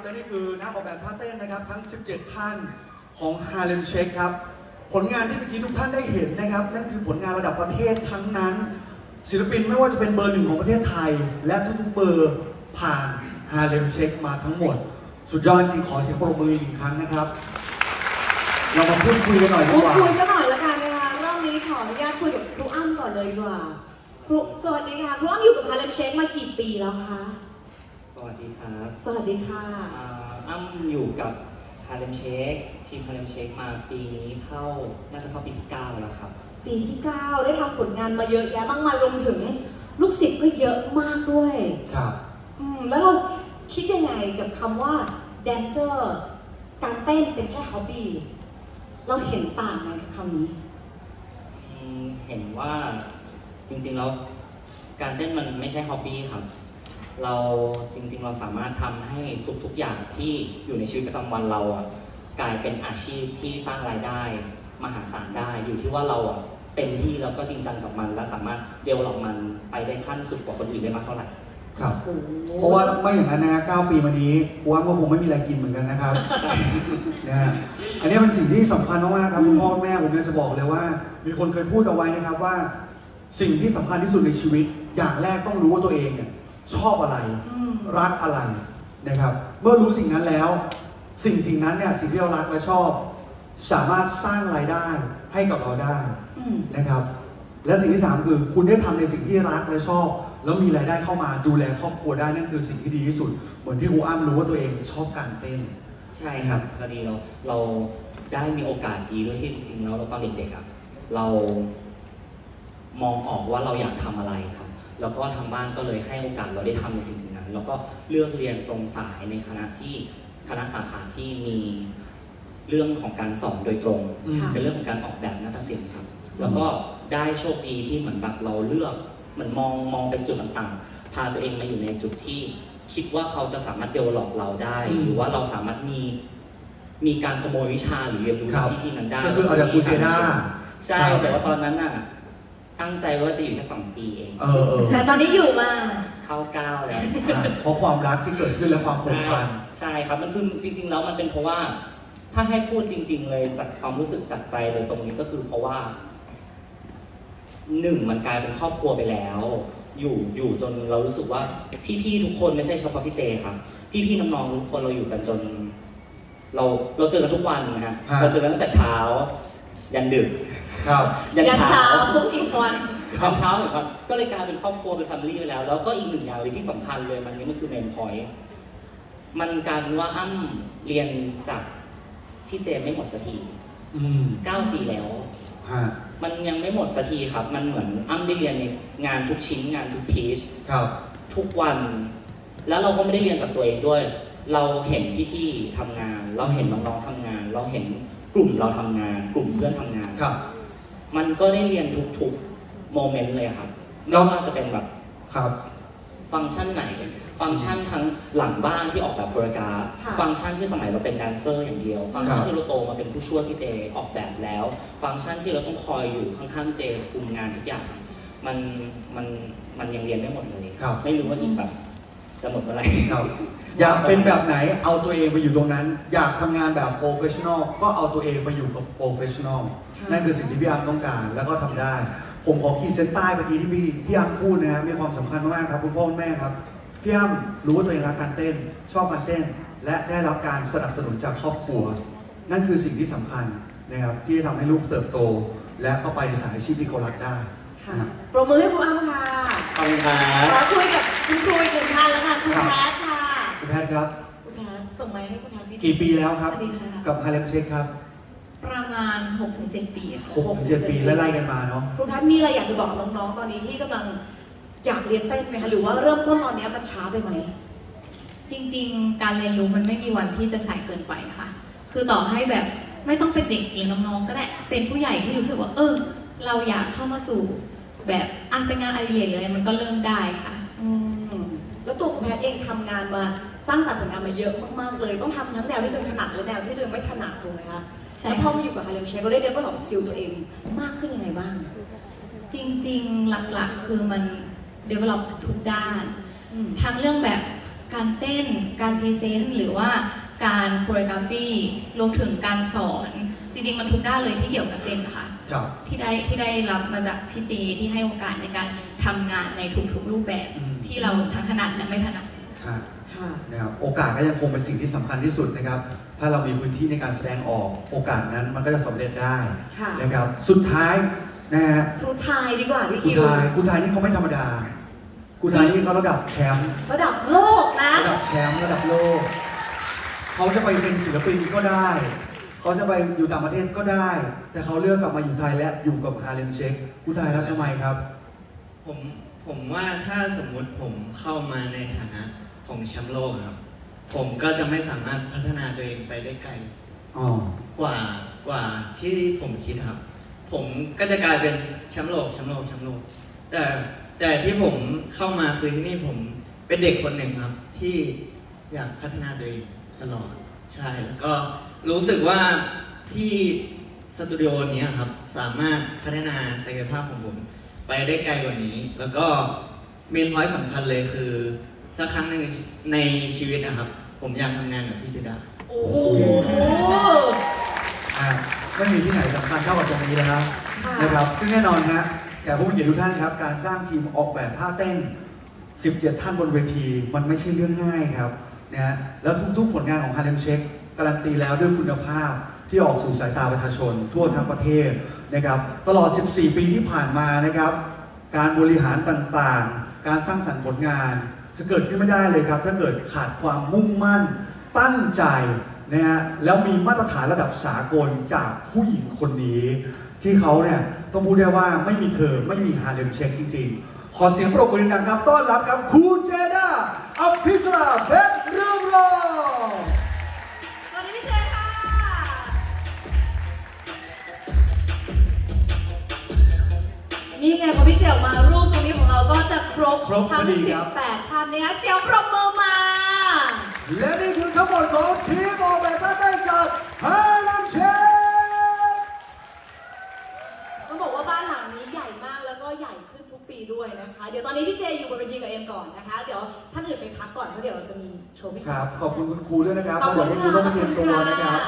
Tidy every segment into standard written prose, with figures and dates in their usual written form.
และนี่คือนักออกแบบท่าเต้นนะครับทั้ง17ท่านของ Harlem Shake ครับผลงานที่เมื่อกี้ทุกท่านได้เห็นนะครับนั่นคือผลงานระดับประเทศทั้งนั้นศิลปินไม่ว่าจะเป็นเบอร์ 1ของประเทศไทยและทุกๆเบอร์ผ่าน Harlem Shake มาทั้งหมดสุดยอดจริงขอเสียงปรบมืออีกครั้งนะครับเรามาพูดคุยกันหน่อยดีกว่าพูดคุยซะหน่อยละกันนะคะรอบนี้ขออนุญาตคุยกับครูอ้ำก่อนเลยดีกว่าครูสวัสดีค่ะครูอ้ำอยู่กับ Harlem Shake มากี่ปีแล้วคะสวัสดีครับสวัสดีค่ะอ้ำอยู่กับ Harlem Shake ทีม Harlem Shake มาปีนี้น่าจะเข้าปีที่9แล้วครับปีที่9ได้ทำผลงานมาเยอะแยะมากมายรวมถึงลูกศิษย์ก็เยอะมากด้วยครับแล้วเราคิดยังไงกับคำว่าแดนเซอร์การเต้นเป็นแค่ฮ็อบบี้เราเห็นต่างไหมกับคำนี้เห็นว่าจริงๆแล้วการเต้นมันไม่ใช่ฮ็อบบี้ครับเราจริงๆเราสามารถทำให้ทุกๆอย่างที่อยู่ในชีวิตประจำวันเรากลายเป็นอาชีพที่สร้างรายได้มหาศาลได้อยู่ที่ว่าเราเต็มที่แล้วก็จริงจังกับมันและสามารถเดเวลลอปมันไปได้ขั้นสุดกว่าคนอื่นได้มากเท่าไหร่ครับเพราะว่าไม่อย่างนั้นนะ9 ปีมานี้กูว่าก็คงไม่มีอะไรกินเหมือนกันนะครับนะฮะอันนี้เป็นสิ่งที่สำคัญมากๆครับคุณพ่อแม่ผมอยากจะบอกเลยว่ามีคนเคยพูดเอาไว้นะครับว่าสิ่งที่สำคัญที่สุดในชีวิตอย่างแรกต้องรู้ว่าตัวเองเนี่ยชอบอะไรรักอะไรนะครับเมื่อรู้สิ่งนั้นแล้วสิ่งนั้นเนี่ยสิ่งที่เรารักและชอบสามารถสร้างรายได้ให้กับเราได้นะครับและสิ่งที่3คือคุณได้ทำในสิ่งที่รักและชอบแล้วมีรายได้เข้ามาดูแลครอบครัวได้นั่นคือสิ่งที่ดีที่สุดเหมือนที่ครูอ้ำรู้ว่าตัวเองชอบการเต้นใช่ครับพอดีเราได้มีโอกาสดีด้วยที่จริงๆแล้วตอนเด็กๆเรามองออกว่าเราอยากทำอะไรครับแล้วก็ทางบ้านก็เลยให้โอกาสเราได้ทำในสิ่งนั้นแล้วก็เลือกเรียนตรงสายในคณะสาขาที่มีเรื่องของการสอนโดยตรงเป็นเรื่องของการออกแบบนาฏศิลป์ครับแล้วก็ได้โชคดีที่เหมือนแบบเราเลือกเหมือนมองเป็นจุดต่างๆพาตัวเองมาอยู่ในจุดที่คิดว่าเขาจะสามารถเดเวลลอปเราได้หรือว่าเราสามารถมีการขโมยวิชาหรือเรียนรู้ที่นั้นได้ก็คือเอาจากครูเจด้าใช่แต่ว่าตอนนั้นตั้งใจว่าจะอยู่แค่2 ปีเองแต่ตอนนี้อยู่มาเข้า9แล้วเพราะความรักที่เกิดขึ้นและความผูกพันใช่ครับมันคือจริงๆแล้วมันเป็นเพราะว่าถ้าให้พูดจริงๆเลยจากความรู้สึกจากใจเลยตรงนี้ก็คือเพราะว่ามันกลายเป็นครอบครัวไปแล้วอยู่จนเรารู้สึกว่าพี่ๆทุกคนไม่ใช่เฉพาะพี่เจครับพี่ๆน้องๆทุกคนเราอยู่กันจนเราเจอกันทุกวันนะฮะเราเจอกันตั้งแต่เช้ายันดึกยันเช้าทุกอีกวันยันเช้าอีกวันก็เลยกลายเป็นครอบครัวเป็นแฟมิลี่ไปแล้วแล้วก็อีก1 อย่างเลยที่สำคัญเลยมันคือเมนพอยต์มันกลายเป็นว่าอ้ำเรียนจากที่เจไม่หมดสักที9 ปีแล้วมันยังไม่หมดสักทีครับมันเหมือนอ้ำได้เรียนในงานทุกชิ้นงานทุกทีชทุกวันแล้วเราก็ไม่ได้เรียนจากตัวเองด้วยเราเห็นที่ทำงานเราเห็นน้องๆทำงานเราเห็นกลุ่มเราทำงานกลุ่มเพื่อนทำงานมันก็ได้เรียนทุกโมเมนต์เลยครับไม่ว่าจะเป็นแบบฟังก์ชันไหนฟังก์ชันทั้งหลังบ้านที่ออกแบบโปรแกรมฟังก์ชันที่สมัยเราเป็นแดนเซอร์อย่างเดียวฟังก์ชันที่เราโตมาเป็นผู้ช่วยพี่เจออกแบบแล้วฟังก์ชันที่เราต้องคอยอยู่ข้างๆเจคุมงานทุกอย่างมันยังเรียนไม่หมดเลยไม่รู้ว่าอีกแบบจะหมดเมื่อไหร่อยากเป็นแบบไหนเอาตัวเองไปอยู่ตรงนั้นอยากทำงานแบบโปรเฟชชั่นอลก็เอาตัวเองไปอยู่กับโปรเฟชชั่นอลนั่นคือสิ่งที่พี่อ้ำต้องการแล้วก็ทำได้ผมขอขีดเส้นใต้เมื่อกี้ที่พี่อ้ำพูดนะมีความสำคัญมากครับคุณพ่อคุณแม่ครับพี่อ้ำรู้ว่าตัวเองรักการเต้นชอบการเต้นและได้รับการสนับสนุนจากครอบครัวนั่นคือสิ่งที่สำคัญนะครับที่จะทำให้ลูกเติบโตและเข้าไปในสายอาชีพที่เขารักได้ปรบมือให้ครูอ้ำค่ะขอบคุณครับขอคุยกับคุณครูอีก1 ท่านแล้วค่ะคุณแพทค่ะคุณแพทครับคุณแพทส่งไมค์ให้คุณแพทกี่ปีแล้วครับกับ Harlem Shake ครับประมาณ 6-7 ปีค่ะ 6-7 ปีไล่กันมาเนาะครูแพทมีอะไรอยากจะบอกน้องๆตอนนี้ที่กำลังอยากเรียนเต้นไหมคะหรือว่าเริ่มต้นตอนนี้มันช้าไปไหมจริงๆการเรียนรู้มันไม่มีวันที่จะสายเกินไปค่ะคือต่อให้แบบไม่ต้องเป็นเด็กหรือน้องๆก็ได้เป็นผู้ใหญ่ที่รู้สึกว่าเราอยากเข้ามาสู่แบบเป็นงานอดิเรกอะไรมันก็เริ่มได้ค่ะแล้วตัวของแพทเองทำงานมาสร้างสรรค์ผลงานมาเยอะมากๆเลยต้องทำทั้งแนวที่ตัวเองถนัดและแนวที่ตัวเองไม่ถนัดถูกไหมคะแล้วพอมาอยู่กับ Harlem Shake เราได้ develop skill ตัวเองมากขึ้นยังไงบ้างจริงๆหลักๆคือมัน develop ทุกด้านทั้งเรื่องแบบการเต้นการพรีเซนต์หรือว่าการโคเรียกราฟีรวมถึงการสอนจริงๆมันทุกด้านเลยที่เกี่ยวกับเต้นค่ะที่ได้รับมาจากพี่เจที่ให้โอกาสในการทำงานในทุกๆรูปแบบที่เราทั้งถนัดและไม่ถนัดนะครับโอกาสก็ยังคงเป็นสิ่งที่สำคัญที่สุดนะครับถ้าเรามีพื้นที่ในการแสดงออกโอกาสนั้นมันก็จะสำเร็จได้นะครับสุดท้ายนะฮะครูไทยดีกว่าพี่คิวครูไทยนี่เขาไม่ธรรมดาครูไทยนี่เขาระดับแชมป์ระดับโลกนะระดับแชมป์ระดับโลกเขาจะไปเป็นศิลปินก็ได้เขาจะไปอยู่ต่างประเทศก็ได้แต่เขาเลือกกลับมาอยู่ไทยและอยู่กับฮาเลมเชคครูไทยครับทำไมครับผมว่าถ้าสมมุติผมเข้ามาในฐานะของแชมป์โลกครับผมก็จะไม่สามารถพัฒนาตัวเองไปได้ไกลกว่าที่ผมคิดครับผมก็จะกลายเป็นแชมป์โลกแต่ที่ผมเข้ามาคือที่นี่ผมเป็นเด็กคนหนึ่งครับที่อยากพัฒนาตัวเองตลอดใช่แล้วก็รู้สึกว่าที่สตูดิโอนี้ครับสามารถพัฒนาศักยภาพของผมไปได้ไกลกว่านี้แล้วก็เมนพอยต์สำคัญเลยคือสักครั้งหนึ่งในชีวิตนะครับผมอยากทำงานกับพี่ธิดาโอ้โหไม่มีที่ไหนสำคัญเท่ากับตรงนี้แล้วนะครับซึ่งแน่นอนฮะแขกผู้มีเกียรติทุกท่านครับการสร้างทีมออกแบบท่าเต้น17ท่านบนเวทีมันไม่ใช่เรื่องง่ายครับนะฮะแล้วทุกๆผลงานของฮาเลมเชคการันตีแล้วด้วยคุณภาพที่ออกสู่สายตาประชาชนทั่วทั้งประเทศนะครับตลอด14ปีที่ผ่านมานะครับการบริหารต่างๆการสร้างสรรค์ผลงานจะเกิดขึ้นไม่ได้เลยครับถ้าเกิดขาดความมุ่งมั่นตั้งใจนะฮะแล้วมีมาตรฐานระดับสากลจากผู้หญิงคนนี้ที่เขาเนี่ยต้องพูดได้ว่าไม่มีเธอไม่มีฮาเลมเชคจริงๆขอเสียงปรบมือดังๆครับต้อนรับครับครูเจด้าอภิสราเพชรเรืองรองสวัสดีพี่เจค่ะนี่ไงพอพี่เจออกมารูปตรงนี้ของเราก็จะครบทั้ง18ท่านนะคะเสียงปรบมือมาและนี่คือทั้งหมดของทีมออกแบบท่าเต้นจากฮาเลมเชคต้องบอกว่าบ้านหลังนี้ใหญ่มากแล้วก็ใหญ่ขึ้นทุกปีด้วยนะคะเดี๋ยวตอนนี้พี่เจอยู่บนเวทีกับเอ็มก่อนนะคะเดี๋ยวท่านอื่นไปพักก่อนเพราะเดี๋ยวเราจะมีโชว์พิเศษครับขอบคุณคุณครูด้วยนะครับเพราะเดี๋ยวคุณครูต้องไปเตรียมตัวนะครับ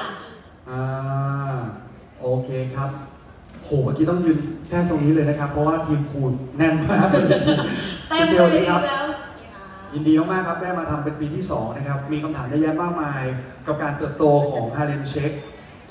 โอเคครับโหเมื่อกี้ต้องยืนแทรกตรงนี้เลยนะครับเพราะว่าทีมครูแน่นมากเลยพี่เจวันนี้ครับยินดีมากๆครับได้มาทำเป็นปีที่2นะครับมีคำถามเยอะแยะมากมายกับการเติบโตของฮาเลมเชค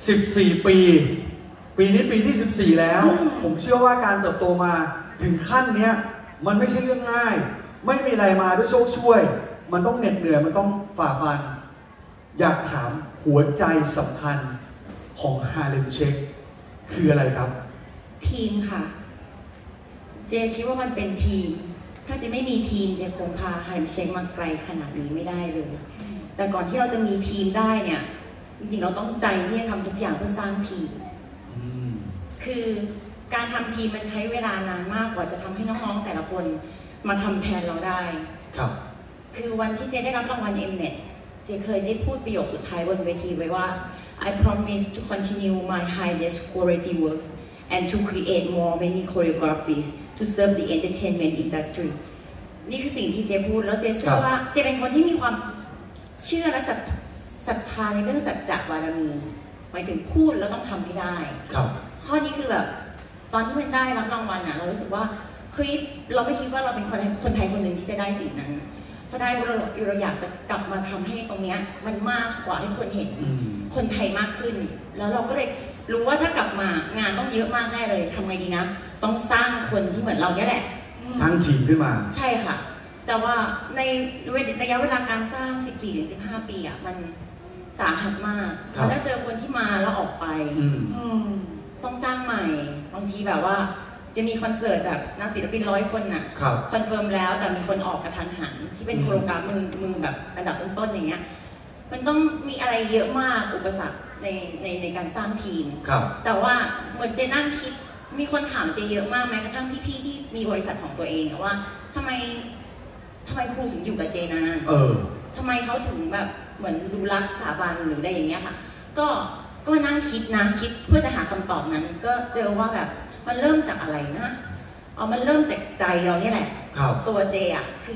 14ปีนี้ปีที่14แล้วผมเชื่อว่าการเติบโตมาถึงขั้นนี้มันไม่ใช่เรื่องง่ายไม่มีอะไรมาด้วยโชคช่วยมันต้องเหน็ดเหนื่อยมันต้องฝ่าฟันอยากถามหัวใจสำคัญของฮาเลมเชคคืออะไรครับทีมค่ะเจคิดว่ามันเป็นทีมถ้าเจไม่มีทีมเจคงพาฮาเลมเชคมาไกลขนาดนี้ไม่ได้เลยแต่ก่อนที่เราจะมีทีมได้เนี่ยจริงๆเราต้องใจที่จะทำทุกอย่างเพื่อสร้างทีมคือการทำทีมมันใช้เวลานานมากกว่าจะทำให้น้องๆแต่ละคนมาทำแทนเราได้ครับคือวันที่เจได้รับรางวัล Mnet เจเคยได้พูดประโยคสุดท้ายบนเวทีไว้ว่า I promise to continue my highest quality works and to create more many choreographies to serve the entertainment industry นี่คือสิ่งที่เจพูดแล้วเจเชื่อว่าเจเป็นคนที่มีความเชื่อและศรัทธาในเรื่องสัจจะบารมีหมายถึงพูดแล้วต้องทำให้ได้ข้อนี้คือแบบตอนที่มันได้รับรางวัลเรารู้สึกว่าเฮ้ยเราไม่คิดว่าเราเป็นคนไทยคนหนึ่งที่จะได้สิ่งนั้นพอได้เราอยากจะกลับมาทำให้ตรงนี้มันมากกว่าให้คนเห็นคนไทยมากขึ้นแล้วเราก็เลยรู้ว่าถ้ากลับมางานต้องเยอะมากแน่เลยทำไงดีนะต้องสร้างคนที่เหมือนเราเนี่ยแหละสร้างทีมขึ้นมาใช่ค่ะแต่ว่าในระยะเวลาการสร้าง 14-15 ปีมันสาหัสมากแล้วถ้าเจอคนที่มาแล้วออกไปต้องสร้างใหม่บางทีแบบว่าจะมีคอนเสิร์ตแบบนักศิลปิน100 คนน่ะคอนเฟิร์มแล้วแต่มีคนออกกระทันหันที่เป็นโคโรกราฟมือแบบระดับต้นๆอย่างเงี้ยมันต้องมีอะไรเยอะมากอุปสรรคในการสร้างทีมแต่ว่าเหมือนเจนั่งคิดมีคนถามเจเยอะมากแม้กระทั่งพี่ๆที่มีบริษัทของตัวเองว่าทำไมครูถึงอยู่กับเจนานทำไมเขาถึงแบบเหมือนดูรักสถาบันหรืออะไรอย่างเงี้ยค่ะก็นั่งคิดเพื่อจะหาคำตอบนั้นก็เจอว่าแบบมันเริ่มจากอะไรนะมันเริ่มจากใจเราเนี่ยแหละตัวเจคือ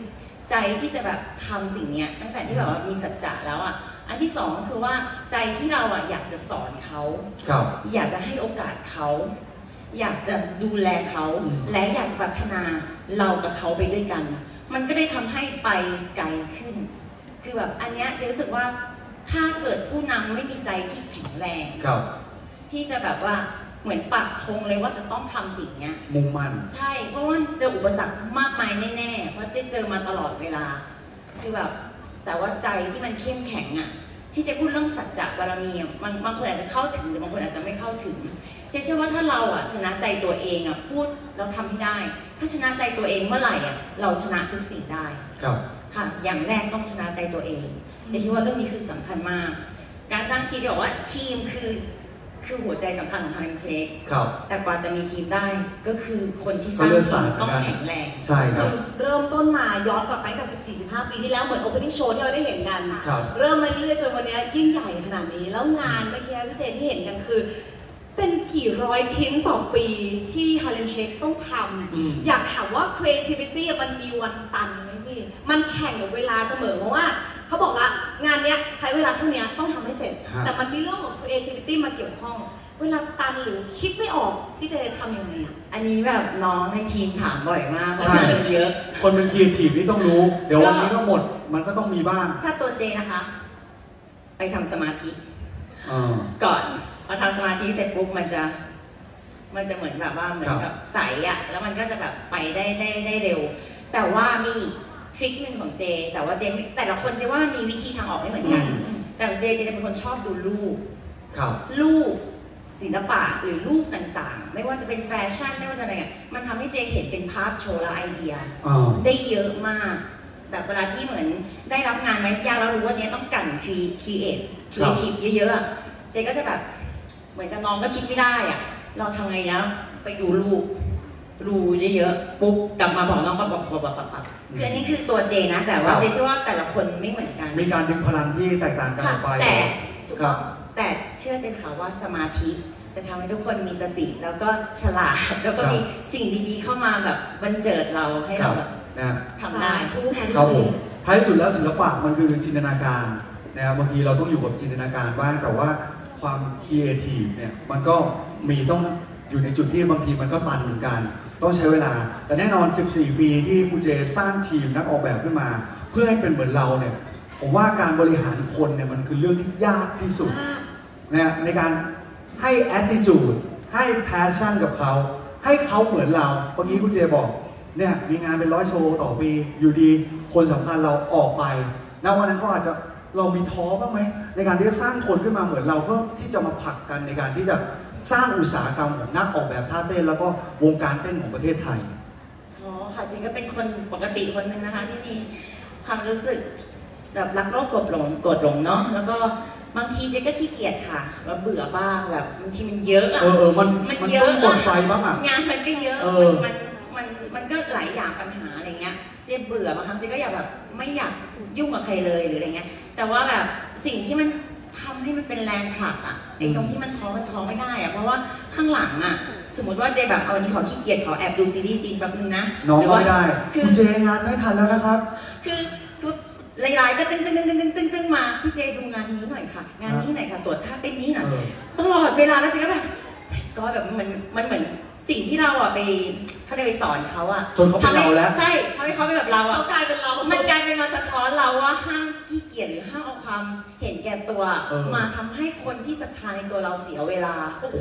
ใจที่จะแบบทำสิ่งเนี้ยตั้งแต่ที่แบบว่ามีสัจจะแล้วอ่ะอันที่สองก็คือว่าใจที่เราอ่ะอยากจะสอนเขาอยากจะให้โอกาสเขาอยากจะดูแลเขาและอยากจะพัฒนาเรากับเขาไปด้วยกันมันก็ได้ทำให้ไปไกลขึ้นคือแบบอันเนี้ยจะรู้สึกว่าถ้าเกิดผู้นำไม่มีใจที่แข็งแรงที่จะแบบว่าเหมือนปักธงเลยว่าจะต้องทำสิ่งเนี้ยมุ่งมั่นใช่เพราะว่าเจออุปสรรคมากมายแน่ๆเพราะเจอมาตลอดเวลาคือแบบแต่ว่าใจที่มันเข้มแข็งอ่ะที่จะพูดเรื่องสัจจะบารมีบางคนอาจจะเข้าถึงแต่บางคนอาจจะไม่เข้าถึงเชื่อว่าถ้าเราอ่ะชนะใจตัวเองอ่ะพูดเราทำให้ได้ถ้าชนะใจตัวเองเมื่อไหร่อ่ะเราชนะทุกสิ่งได้ค่ะอย่างแรกต้องชนะใจตัวเองจะคิดว่าเรื่องนี้คือสำคัญมากการสร้างทีมที่บอกว่าทีมคือหัวใจสำคัญของHarlem Shakeแต่กว่าจะมีทีมได้ก็คือคนที่สร้างทีมต้องแข็งแรงใช่ครับเริ่มต้นมาย้อนกลับไปตั้งแต่14-15 ปีที่แล้วเหมือน opening show ที่เราได้เห็นกันเริ่มมาเรื่อยๆจนวันนี้ยิ่งใหญ่ขนาดนี้แล้วงานเมื่อกี้พี่เจที่เห็นกันคือเป็นกี่ร้อยชิ้นต่อปีที่ Harlem Shake ต้องทำอยากถามว่า creativity มันมีวันตันไหมพี่มันแข่งกับเวลาเสมอเพราะว่าเขาบอกว่างานเนี้ยใช้เวลาเท่านี้ต้องทำให้เสร็จแต่มันมีเรื่องของ creativity มาเกี่ยวข้องเวลาตันหรือคิดไม่ออกพี่เจทำยังไงอ่ะอันนี้แบบน้องในทีมถามบ่อยมากเพราะมันเยอะคนเป็นครีเอทีฟนี่ต้องรู้เดี๋ยววันนี้ก็หมดมันก็ต้องมีบ้างถ้าตัวเจนะคะไปทำสมาธิก่อนพอทำสมาธิเสร็จปุ๊บมันจะเหมือนแบบว่าเหมือนกับใสอ่ะแล้วมันก็จะแบบไปได้เร็วแต่ว่ามีทริคหนึ่งของเจแต่ว่าเจแต่ละคนเจว่ามันมีวิธีทางออกไม่เหมือนกันแต่เจจะเป็นคนชอบดูรูปศิลปะหรือรูปต่างๆไม่ว่าจะเป็นแฟชั่นไม่ว่าจะอะไรมันทำให้เจเห็นเป็นภาพโชว์และไอเดียได้เยอะมากแบบเวลาที่เหมือนได้รับงานไหมยากแล้วรู้ว่าเนี้ยต้องกั่นครีเอทีฟเยอะๆเจก็จะแบบเหมือนกับน้องก็คิดไม่ได้อ่ะเราทำไงนะไปดูรูปเยอะๆปุ๊บกลับมาบอกน้องบอกคืออันนี้คือตัวเจนะแต่ว่าเจเชื่อว่าแต่ละคนไม่เหมือนกันมีการดึงพลังที่แตกต่างกันออกไปแต่เชื่อเจค่ะว่าสมาธิจะทำให้ทุกคนมีสติแล้วก็ฉลาดแล้วก็มีสิ่งดีๆเข้ามาแบบบันเจิดเราให้เราแบบทำได้ครับผมท้ายสุดแล้วศิลปะมันคือจินตนาการนะครับบางทีเราต้องอยู่กับจินตนาการบ้างแต่ว่าความครีเอทีฟเนี่ยมันก็มีต้องอยู่ในจุดที่บางทีมันก็ตันเหมือนกันต้องใช้เวลาแต่แน่นอน14 ปีที่คุณเจสร้างทีมนักออกแบบขึ้นมาเพื่อให้เป็นเหมือนเราเนี่ยผมว่าการบริหารคนเนี่ยมันคือเรื่องที่ยากที่สุดนะในการให้ attitude ให้ passion กับเขาให้เขาเหมือนเราเมื่อกี้คุณเจบอกเนี่ยมีงานเป็น100 โชว์ต่อปีอยู่ดีคนสำคัญเราออกไปณวันนั้นก็อาจจะเรามีท้อบ้างไหมในการที่จะสร้างคนขึ้นมาเหมือนเราเพื่อที่จะมาผลักกันในการที่จะสร้างอุตสาหกรรมของนักออกแบบท่าเต้นแล้วก็วงการเต้นของประเทศไทยค่ะจริงก็เป็นคนปกติคนหนึ่งนะคะที่มีความรู้สึกแบบรักโลกกดหลงเนาะแล้วก็บางทีเจ๊ก็ขี้เกียจค่ะแล้วเบื่อบ้างแบบบางทีมันเยอะอ่ะมันเยอะหมดไฟบ้างอ่ะงานมันก็เยอะมันก็หลายอย่างปัญหาอะไรเงี้ยเจ๊เบื่อบางครั้งเจ๊ก็อยากแบบไม่อยากยุ่งกับใครเลยหรืออะไรเงี้ยแต่ว่าแบบสิ่งที่มันทำให้มันเป็นแรงผลักอ่ะไอ้ตรงที่มันท้อไม่ได้อ่ะเพราะว่าข้างหลังอ่ะสมมติว่าเจแบบเอาวันนี้ขอขี้เกียจขอแอบดูซีรีส์จีนแบบนึงนะน้องไม่ได้คุณเจงานไม่ทันแล้วนะครับคือไลน์ก็ตึ้งมาพี่เจดูงานนี้หน่อยค่ะงานนี้ไหนค่ะตรวจท่าเต้นนี้หน่อยตลอดเวลาแล้วเจก็แบบก็แบบมันเหมือนสิ่งที่เราอ่ะไปเขาเลยไปสอนเขาอ่ะจนเขาเป็นเราแล้วใช่เขาให้เขาเป็นแบบเราอ่ะเขากลายเป็นเรามันกลายเป็นมาสะท้อนเราว่าห้ามขี้เกียจหรือห้ามเอาความเห็นแก่ตัวมาทำให้คนที่ศรัทธาในตัวเราเสียเวลา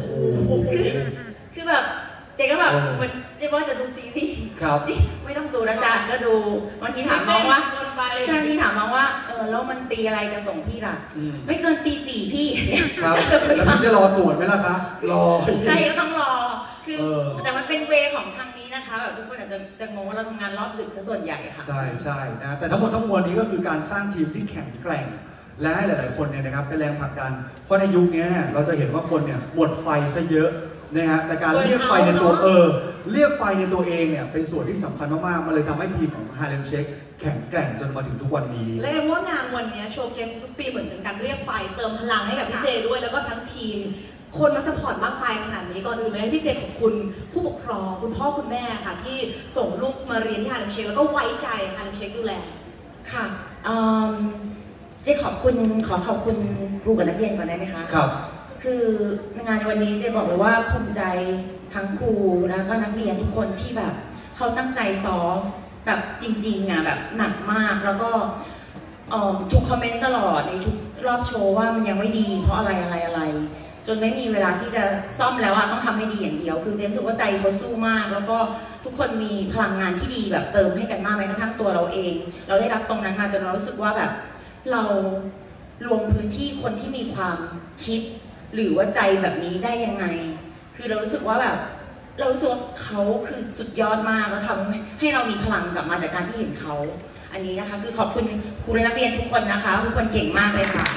คือแบบเจก็แบบเหมือนเจว่าจะดูซีรีส์ไม่ต้องดูนะจ๊ะก็ดูบางทีถามน้องว่าใช่ที่ถามน้องว่าแล้วมันตีอะไรจะส่งพี่ล่ะไม่เกินตี 4พี่ครับแล้วพี่จะรอตรวจไหมล่ะคะรอใช่ก็ต้องรอคือแต่มันเป็นเวของทางนี้นะคะแบบทุกคนอาจจะงงว่าเราทำงานรอบดึกซะส่วนใหญ่ค่ะใช่นะแต่ทั้งหมดทั้งมวลนี้ก็คือการสร้างทีมที่แข็งแกร่งและให้หลายๆคนเนี่ยนะครับเป็นแรงผลักดันเพราะในยุคนี้เนี่ยเราจะเห็นว่าคนเนี่ยหมดไฟซะเยอะนะฮะแต่การเรียกไฟในตัวเรียกไฟในตัวเองเนี่ยเป็นส่วนที่สำคัญมากๆมันเลยทำให้ทีมของ Harlem Shake แข็งแกร่งจนมาถึงทุกวันนี้และว่างานวันนี้โชว์เคสทุกปีเหมือนเป็นการเรียกไฟเติมพลังให้กับพี่เจด้วยแล้วก็ทั้งทีมคนมาสปอร์ตมากมายขนาดนี้ก่อนอื่นเลยพี่เจขอบคุณผู้ปกครองคุณพ่อคุณแม่ค่ะที่ส่งลูกมาเรียนที่ Harlem Shake แล้วก็ไว้ใจ Harlem Shake ดูแลค่ะเจ๊ขอขอบคุณครูกับนักเรียนก่อนได้ไหมคะครับคืองานในวันนี้เจ๊บอกเลยว่าภูมิใจทั้งครูแล้วก็นักเรียนทุกคนที่แบบเขาตั้งใจซ้อมแบบจริงๆอ่ะแบบหนักมากแล้วก็ถูกคอมเมนต์ตลอดในทุกรอบโชว์ว่ามันยังไม่ดีเพราะอะไรจนไม่มีเวลาที่จะซ่อมแล้วอะต้องทำให้ดีอย่างเดียวคือเจ๊รู้สึกว่าใจเขาสู้มากแล้วก็ทุกคนมีพลังงานที่ดีแบบเติมให้กันมากแม้กระทั่งตัวเราเองเราได้รับตรงนั้นมาจนเรารู้สึกว่าแบบเรารวมพื้นที่คนที่มีความคิดหรือว่าใจแบบนี้ได้ยังไงคือเรารู้สึกว่าแบบเรารู้สึกว่าเขาคือสุดยอดมากแล้วทำให้เรามีพลังกลับมาจากการที่เห็นเขาอันนี้นะคะคือขอบคุณครูและนักเรียนทุกคนนะคะทุกคนเก่งมากเลยค่ะ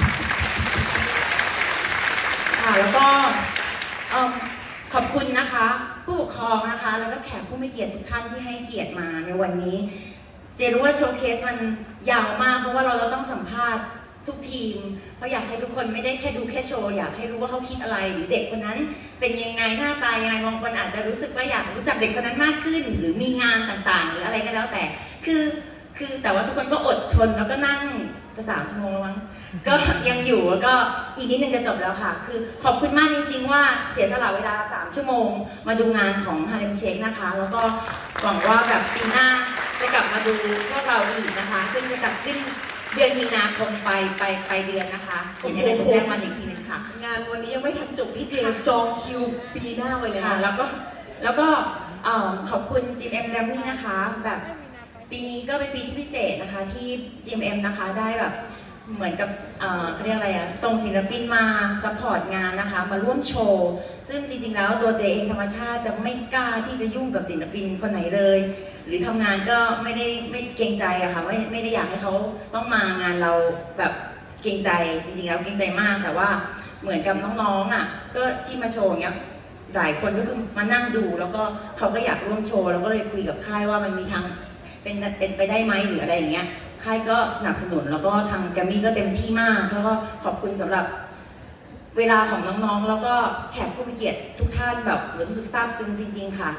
แล้วก็ขอบคุณนะคะผู้ปกครองนะคะแล้วก็แขกผู้มีเกียรติทุกท่านที่ให้เกียรติมาในวันนี้เจรู้ว่าโชว์เคสมันยาวมากเพราะว่าเราต้องสัมภาษณ์ทุกทีมเพราะอยากให้ทุกคนไม่ได้แค่ดูแค่โชว์อยากให้รู้ว่าเขาคิดอะไรหรือเด็กคนนั้นเป็นยังไงหน้าตายังไงบางคนอาจจะรู้สึกว่าอยากรู้จักเด็กคนนั้นมากขึ้นหรือมีงานต่างๆหรืออะไรก็แล้วแต่คือแต่ว่าทุกคนก็อดทนแล้วก็นั่งจะ3 ชั่วโมงแล้วมั้งก็ยังอยู่แล้วก็อีกนิดนึงจะจบแล้วค่ะคือขอบคุณมากจริงๆว่าเสียสละเวลา3 ชั่วโมงมาดูงานของ Harlem Shake นะคะแล้วก็หวังว่าแบบปีหน้าจะกลับมาดูพวกเราอีกนะคะซึ่งจะจัดขึ้นเดือนมีนาคมไปเดือนนะคะเดี๋ยวจะแจ้งมาอีกทีนึงค่ะงานวันนี้ยังไม่ทันจบพี่เจจองคิวปีหน้าไว้เลยค่ะแล้วก็ขอบคุณ GMM Grammy นะคะแบบปีนี้ก็เป็นปีที่พิเศษนะคะที่ GMM นะคะได้แบบเหมือนกับเขาเรียกอะไรอะส่งศิลปินมาซัพพอร์ตงานนะคะมาร่วมโชว์ซึ่งจริงๆแล้วตัวเจเองธรรมชาติจะไม่กล้าที่จะยุ่งกับศิลปินคนไหนเลยหรือทำงานก็ไม่เกรงใจอะค่ะไม่ได้อยากให้เขาต้องมางานเราแบบเกรงใจจริงๆแล้วเกรงใจมากแต่ว่าเหมือนกับน้องๆอะก็ที่มาโชว์เงี้ยหลายคนก็คือมานั่งดูแล้วก็เขาก็อยากร่วมโชว์แล้วก็เลยคุยกับค่ายว่ามันมีทางเป็นไปได้ไหมหรืออะไรอย่างเงี้ยค่ายก็สนับสนุนแล้วก็ทางแกรมมี่ก็เต็มที่มากแล้วก็ขอบคุณสำหรับเวลาของน้องๆแล้วก็แขกผู้มีเกียรติทุกท่านแบบรู้สึกซาบซึ้งจริงๆค่ะ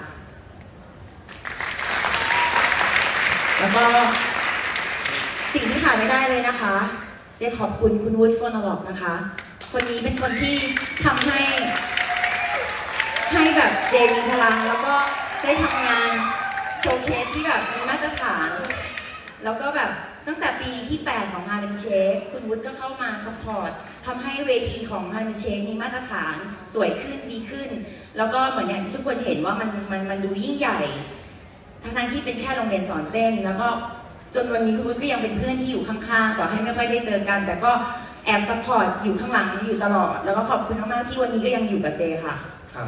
แล้วก็สิ่งที่ขาดไม่ได้เลยนะคะเจ๊ขอบคุณคุณวูดโฟนอล็อกนะคะคนนี้เป็นคนที่ทำให้แบบเจมีพลังแล้วก็ได้ทำงานโชว์เคสที่แบบมีมาตรฐานแล้วก็แบบตั้งแต่ปีที่8ของ Harlem Shake คุณวุฒิก็เข้ามาซัพพอร์ตทำให้เวทีของ Harlem Shake มีมาตรฐานสวยขึ้นดีขึ้นแล้วก็เหมือนอย่างที่ทุกคนเห็นว่ามันดูยิ่งใหญ่ทั้งที่เป็นแค่โรงเรียนสอนเต้นแล้วก็จนวันนี้คุณวุฒิก็ยังเป็นเพื่อนที่อยู่ข้างๆต่อให้ไม่ค่อยได้เจอกันแต่ก็แอบซัพพอร์ตอยู่ข้างหลังอยู่ตลอดแล้วก็ขอบคุณมากๆที่วันนี้ก็ยังอยู่กับเจค่ะครับ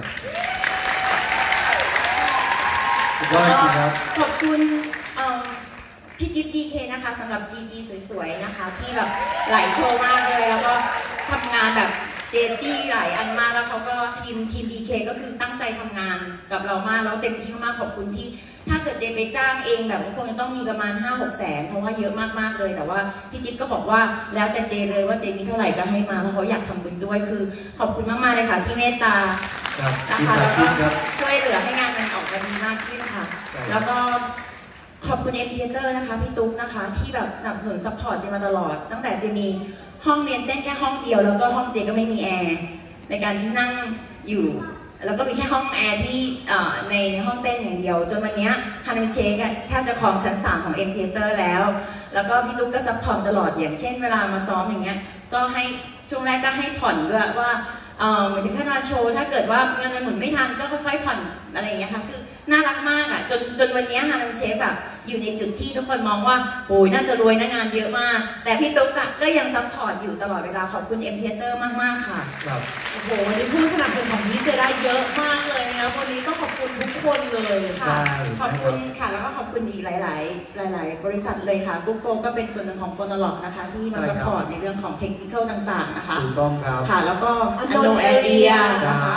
ขอบคุณพี่จิ๊บดีเคนะคะสำหรับ CG สวยๆนะคะที่แบบหลายโชว์มากเลยแล้วก็ทำงานแบบเจจี้หลายอันมากแล้วเขาก็ทีมดีเคก็คือตั้งใจทำงานกับเรามากแล้วเต็มที่มากขอบคุณที่ถ้าเกิดเจไปจ้างเองแบบคงจะต้องมีประมาณ 5-6 แสนเพราะว่าเยอะมากๆเลยแต่ว่าพี่จิ๊บก็บอกว่าแล้วแต่เจเลยว่าเจมีเท่าไหร่ก็ให้มาเพราะเขาอยากทำบุญด้วยคือขอบคุณมากๆเลยค่ะที่เมตตานะคะแล้วก็ช่วยเหลือให้งานมันออกมาดีมากขึ้นค่ะแล้วก็ขอบคุณ M Theater นะคะพี่ตุ๊กนะคะที่แบบสนับสนุนซัพพอร์ตเจมาตลอดตั้งแต่เจมีห้องเรียนเต้นแค่ห้องเดียวแล้วก็ห้องเจก็ไม่มีแอร์ในการที่นั่งอยู่แล้วก็มีแค่ห้องแอร์ที่ในห้องเต้นอย่างเดียวจนวันนี้ Harlem Shake แทบจะครองชั้น3ของ M Theater แล้วก็พี่ตุ๊กก็ซัพพอร์ตตลอดอย่างเช่นเวลามาซ้อมอย่างเงี้ยก็ให้ช่วงแรกก็ให้ผ่อนด้วยว่าหมายถึงถ้ามาโชว์ถ้าเกิดว่าเงินหมุนไม่ทันก็ค่อยๆผ่อนอะไรอย่างเงี้ยค่ะคือน่ารักมากอ่ะจนวันนี้Harlem Shakeแบบอยู่ในจุดที่ทุกคนมองว่าโอ้ยน่าจะรวยนะงานเยอะมากแต่พี่ตุ๊กก็ยังซัพพอร์ตอยู่ตลอดเวลาขอบคุณ M Theater มากๆค่ะครับโอ้โหวันนี้ผู้สนับสนุนของพี่เจได้เยอะมากเลยนะวันนี้ต้องขอบคุณทุกคนเลยค่ะขอบคุณค่ะแล้วก็ขอบคุณอีกหลายบริษัทเลยค่ะกุ๊กโฟก็เป็นส่วนหนึ่งของโฟนอล็อกนะคะที่มาซัพพอร์ตในเรื่องของเทคนิคต่างๆนะคะถูกต้องครับค่ะแล้วก็อันโดเอเรียนะคะ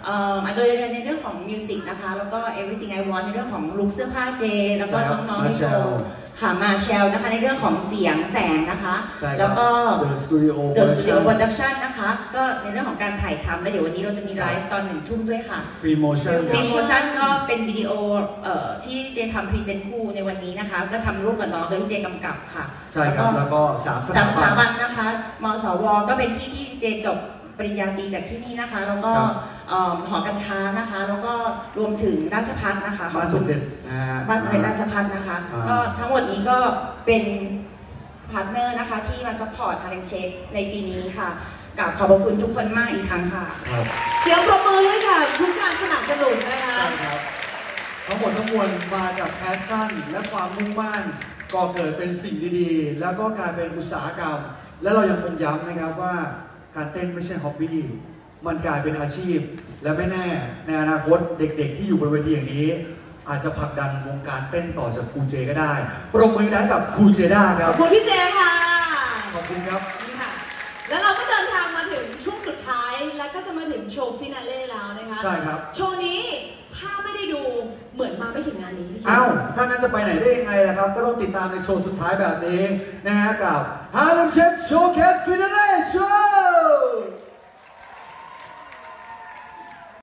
โดยในเรื่องของมิวสิกนะคะแล้วก็ everything I want ในเรื่องของลุคเสื้อผ้าเจแล้วก็น้องๆในโชว์ค่ะมาเชลนะคะในเรื่องของเสียงแสงนะคะแล้วก็ The Studio Production นะคะก็ในเรื่องของการถ่ายทำแล้วเดี๋ยววันนี้เราจะมีไลฟ์ตอน1 ทุ่มด้วยค่ะ Free Motion ก็เป็นวิดีโอที่เจทำพรีเซนต์คู่ในวันนี้นะคะก็ทำร่วมกับน้องโดยที่เจกำกับค่ะใช่ครับแล้วก็3 สถาบันนะคะมสวก็เป็นที่เจจบปริญญาตรีจากที่นี่นะคะแล้วก็หอการค้านะคะแล้วก็รวมถึงราชภัฏนะคะบ้านสมเด็จบ้านสมเด็จราชภัฏนะคะก็ทั้งหมดนี้ก็เป็นพาร์ทเนอร์นะคะที่มาซัพพอร์ตฮาเลมเชคในปีนี้ค่ะกราบขอบคุณทุกคนมากอีกครั้งค่ะเสียงปรบมือให้ค่ะทุกการสนับสนุนนะคะใช่ครับทั้งหมดทั้งมวลมาจากแพชชั่นและความมุ่งมั่นก่อเกิดเป็นสิ่งดีๆแล้วก็กลายเป็นอุตสาหกรรมและเรายังคงย้ำนะครับว่าการเต้นไม่ใช่ฮ็อบบี้มันกลายเป็นอาชีพและไม่แน่ในอนาคตเด็กๆที่อยู่บนเวทีอย่างนี้อาจจะผลักดันวงการเต้นต่อจากครูเจก็ได้ปรบมือได้กับครูเจด้าครับขอบคุณพี่เจค่ะขอบคุณครับนี่ค่ะแล้วเราก็เดินทางมาถึงช่วงสุดท้ายและก็จะมาถึงโชว์ฟินาเล่แล้วนะคะใช่ครับโชว์นี้ถ้าไม่ได้ดูเหมือนมาไม่ถึงงานนี้อ้าวถ้างั้นจะไปไหนได้ยังไงล่ะครับก็ต้องติดตามในโชว์สุดท้ายแบบนี้นะฮะกับ Harlem Shake Showcase Finale Show